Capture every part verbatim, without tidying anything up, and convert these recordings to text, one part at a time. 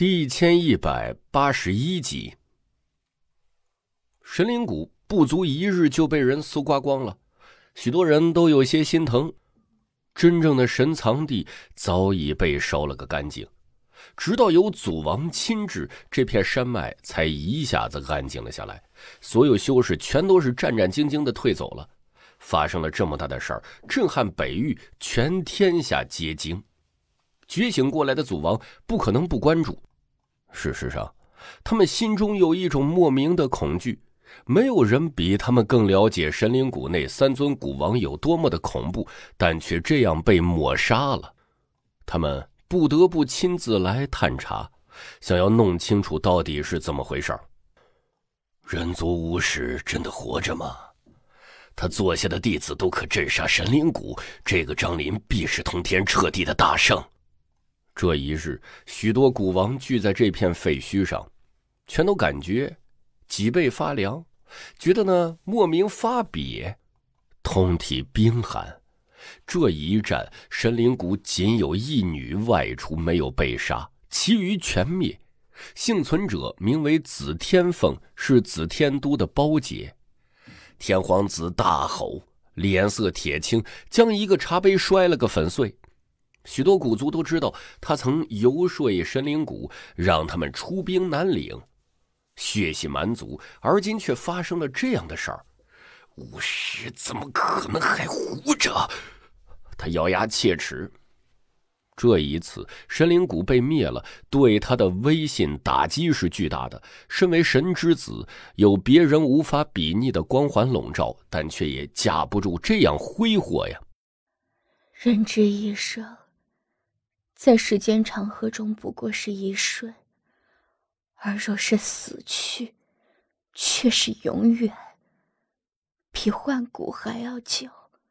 第一千一百八十一集。神灵谷不足一日就被人搜刮光了，许多人都有些心疼。真正的神藏地早已被烧了个干净，直到有祖王亲至，这片山脉才一下子安静了下来。所有修士全都是战战兢兢地退走了。发生了这么大的事儿，震撼北域，全天下皆惊。觉醒过来的祖王不可能不关注。事实上，他们心中有一种莫名的恐惧。没有人比他们更了解神灵谷内三尊古王有多么的恐怖，但却这样被抹杀了。他们不得不亲自来探查，想要弄清楚到底是怎么回事。人族巫师真的活着吗？他座下的弟子都可镇杀神灵谷，这个张林必是通天彻地的大圣。这一日，许多古王聚在这片废墟上，全都感觉脊背发凉，觉得呢莫名发瘪，通体冰寒。这一战，神灵谷仅有一女外出没有被杀，其余全灭。幸存者名为紫天凤，是紫天都的胞姐。天皇子大吼，脸色铁青，将一个茶杯摔了个粉碎。许多古族都知道他曾游说神灵谷，让他们出兵南岭。血气满足，而今却发生了这样的事儿。巫师怎么可能还活着？他咬牙切齿。这一次神灵谷被灭了，对他的威信打击是巨大的。身为神之子，有别人无法比拟的光环笼罩，但却也架不住这样挥霍呀。 人之一生，在时间长河中不过是一瞬，而若是死去，却是永远，比换骨还要久。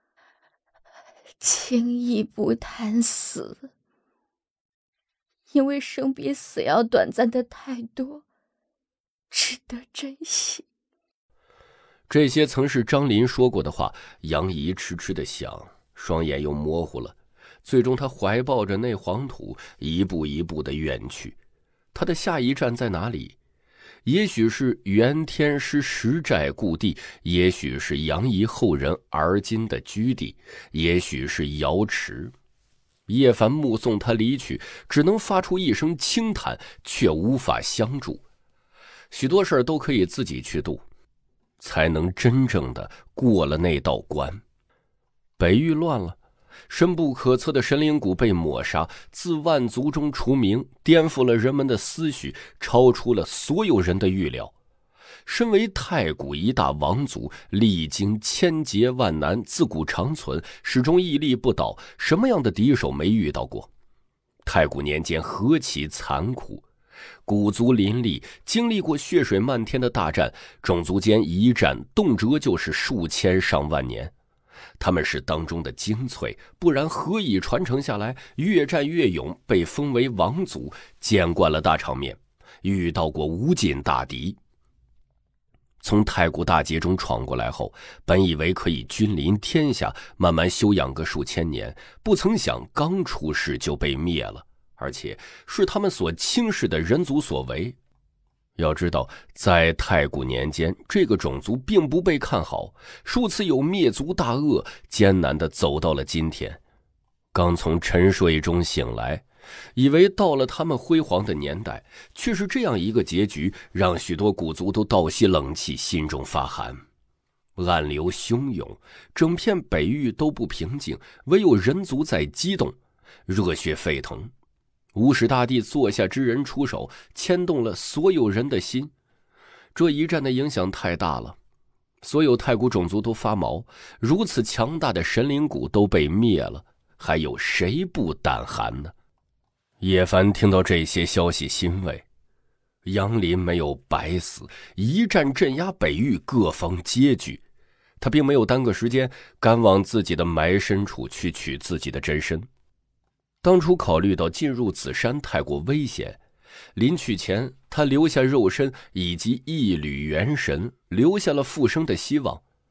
轻易不谈死，因为生比死要短暂的太多，值得珍惜。 这些曾是张林说过的话，杨怡痴痴地想，双眼又模糊了。最终他怀抱着那黄土，一步一步地远去。他的下一站在哪里？也许是元天师石寨故地，也许是杨怡后人而今的居地，也许是瑶池。叶凡目送他离去，只能发出一声轻叹，却无法相助。许多事儿都可以自己去度，才能真正的过了那道关。北域乱了，深不可测的神灵谷被抹杀，自万族中除名，颠覆了人们的思绪，超出了所有人的预料。身为太古一大王族，历经千劫万难，自古长存，始终屹立不倒，什么样的敌手没遇到过？太古年间何其残酷，古族林立，经历过血水漫天的大战，种族间一战动辄就是数千上万年。他们是当中的精粹，不然何以传承下来？越战越勇，被封为王族，见惯了大场面，遇到过无尽大敌。从太古大劫中闯过来后，本以为可以君临天下，慢慢休养个数千年，不曾想刚出世就被灭了，而且是他们所轻视的人族所为。要知道，在太古年间，这个种族并不被看好，数次有灭族大鳄，艰难地走到了今天。刚从沉睡中醒来，以为到了他们辉煌的年代，却是这样一个结局，让许多古族都倒吸冷气，心中发寒。暗流汹涌，整片北域都不平静，唯有人族在激动，热血沸腾。无始大帝座下之人出手，牵动了所有人的心。这一战的影响太大了，所有太古种族都发毛，如此强大的神灵谷都被灭了，还有谁不胆寒呢？叶凡听到这些消息欣慰，杨林没有白死，一战镇压北域，各方皆惧。他并没有耽搁时间，赶往自己的埋身处去取自己的真身。当初考虑到进入紫山太过危险，临去前他留下肉身以及一缕元神，留下了复生的希望。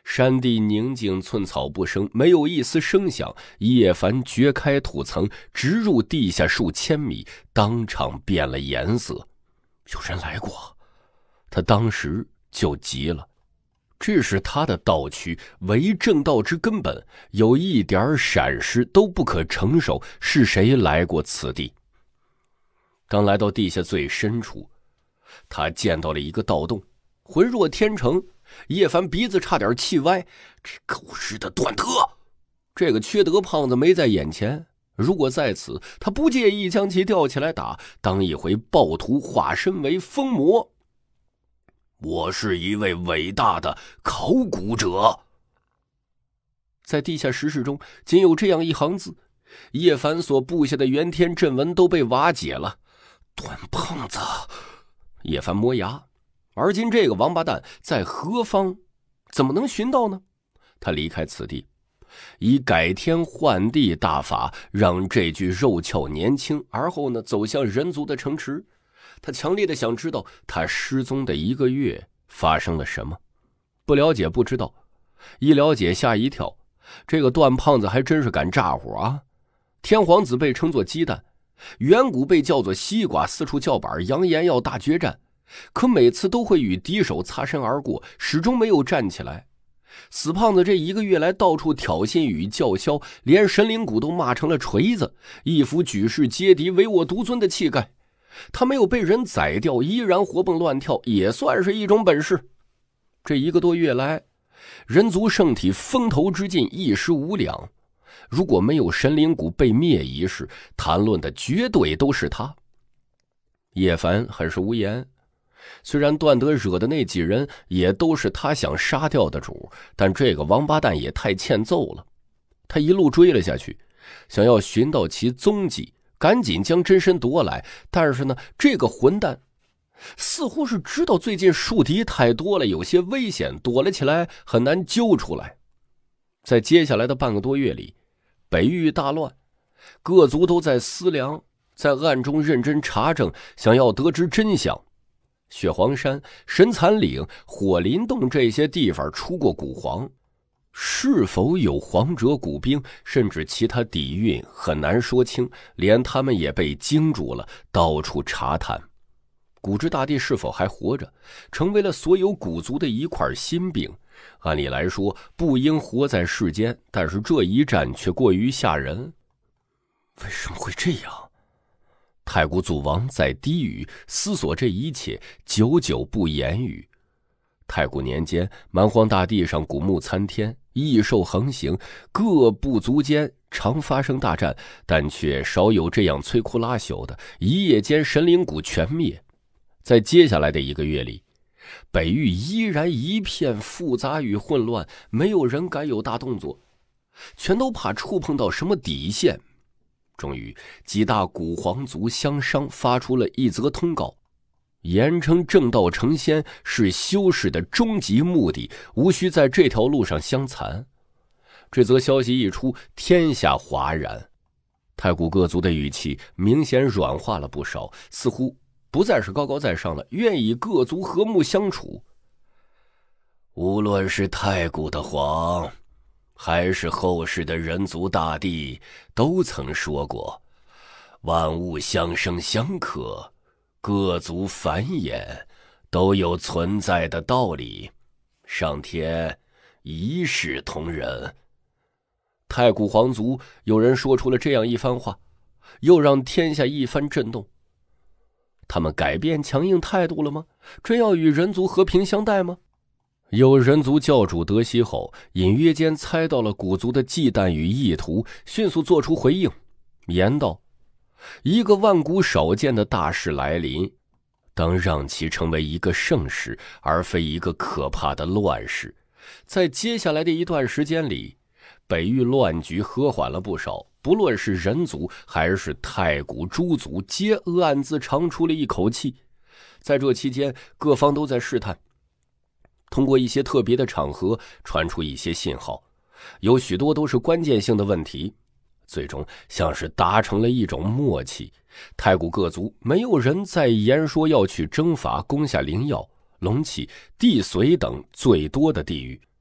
山地宁静，寸草不生，没有一丝声响。叶凡掘开土层，直入地下数千米，当场变了颜色。有人来过，他当时就急了。这是他的道区，为正道之根本，有一点闪失都不可承受。是谁来过此地？刚来到地下最深处，他见到了一个盗洞，浑若天成。叶凡鼻子差点气歪，这狗日的段德！这个缺德胖子没在眼前，如果在此，他不介意将其吊起来打，当一回暴徒化身为疯魔。我是一位伟大的考古者。在地下石室中，仅有这样一行字，叶凡所布下的原天阵纹都被瓦解了。段胖子，叶凡磨牙。而今这个王八蛋在何方？怎么能寻到呢？他离开此地，以改天换地大法让这具肉鞘年轻，而后呢走向人族的城池。他强烈的想知道他失踪的一个月发生了什么。不了解不知道，一了解吓一跳。这个段胖子还真是敢炸火啊！天皇子被称作鸡蛋，远古被叫做西瓜，四处叫板，扬言要大决战。可每次都会与敌手擦身而过，始终没有站起来。死胖子这一个月来到处挑衅与叫嚣，连神灵谷都骂成了锤子，一副举世皆敌唯我独尊的气概。他没有被人宰掉，依然活蹦乱跳，也算是一种本事。这一个多月来，人族圣体风头之劲一时无两，如果没有神灵谷被灭一事，谈论的绝对都是他。叶凡很是无言。虽然段德惹的那几人也都是他想杀掉的主，但这个王八蛋也太欠揍了。他一路追了下去，想要寻到其踪迹，赶紧将真身夺来。但是呢，这个混蛋似乎是知道最近树敌太多了，有些危险，躲了起来，很难揪出来。在接下来的半个多月里，北域大乱，各族都在思量，在暗中认真查证，想要得知真相。血皇山、神残岭、火林洞这些地方出过古皇，是否有皇者古兵，甚至其他底蕴很难说清，连他们也被惊住了，到处查探。古之大帝是否还活着，成为了所有古族的一块心病。按理来说不应活在世间，但是这一战却过于吓人。为什么会这样？太古祖王在低语思索这一切，久久不言语。太古年间，蛮荒大地上古木参天，异兽横行，各部族间常发生大战，但却少有这样摧枯拉朽的，一夜间神灵谷全灭。在接下来的一个月里，北域依然一片复杂与混乱，没有人敢有大动作，全都怕触碰到什么底线。终于，几大古皇族相商，发出了一则通告，言称正道成仙是修士的终极目的，无需在这条路上相残。这则消息一出，天下哗然，太古各族的语气明显软化了不少，似乎不再是高高在上了，愿以各族和睦相处。无论是太古的皇，还是后世的人族大帝，都曾说过，万物相生相克，各族繁衍，都有存在的道理，上天一视同仁。太古皇族有人说出了这样一番话，又让天下一番震动。他们改变强硬态度了吗？真要与人族和平相待吗？有人族教主得悉后，隐约间猜到了古族的忌惮与意图，迅速做出回应，言道：一个万古少见的大事来临，当让其成为一个盛世，而非一个可怕的乱世。在接下来的一段时间里，北域乱局和缓了不少，不论是人族还是太古诸族，皆暗自长出了一口气。在这期间，各方都在试探，通过一些特别的场合传出一些信号，有许多都是关键性的问题，最终像是达成了一种默契。太古各族没有人再言说要去征伐攻下灵药、龙气、地髓等最多的地域，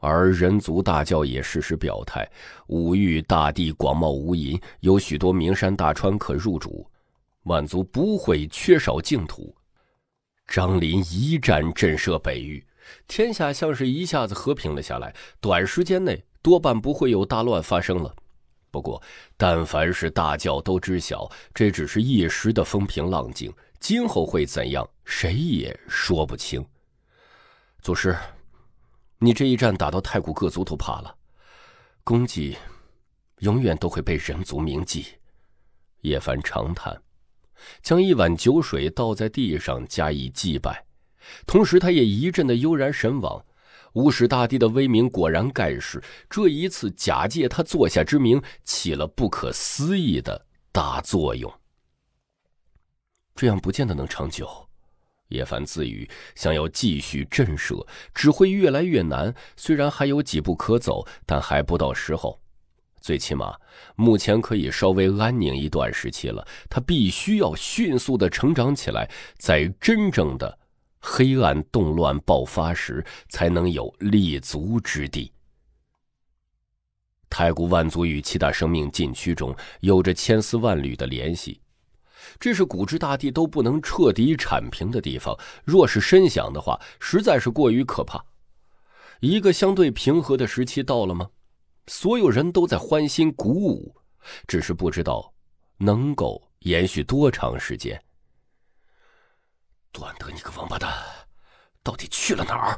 而人族大教也适时表态，五域大地广袤无垠，有许多名山大川可入主，万族不会缺少净土。张林一战震慑北域，天下像是一下子和平了下来，短时间内多半不会有大乱发生了。不过但凡是大教都知晓，这只是一时的风平浪静，今后会怎样，谁也说不清。祖师，你这一战打到太古各族都怕了，功绩永远都会被人族铭记。叶凡长叹，将一碗酒水倒在地上加以祭拜，同时他也一阵的悠然神往。无始大帝的威名果然盖世，这一次假借他坐下之名，起了不可思议的大作用。这样不见得能长久，叶凡自语，想要继续震慑，只会越来越难。虽然还有几步可走，但还不到时候。最起码目前可以稍微安宁一段时期了，他必须要迅速的成长起来，在真正的黑暗动乱爆发时才能有立足之地。太古万族与七大生命禁区中有着千丝万缕的联系，这是古之大帝都不能彻底铲平的地方，若是深想的话，实在是过于可怕。一个相对平和的时期到了吗？所有人都在欢欣鼓舞，只是不知道能够延续多长时间。段德，你个王八蛋，到底去了哪儿？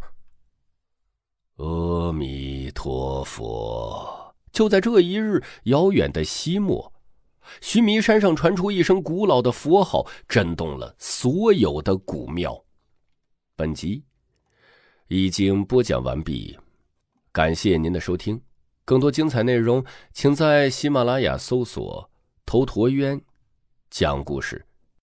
阿弥陀佛！就在这一日，遥远的西漠，须弥山上传出一声古老的佛号，震动了所有的古庙。本集已经播讲完毕，感谢您的收听。更多精彩内容，请在喜马拉雅搜索“头陀渊讲故事”。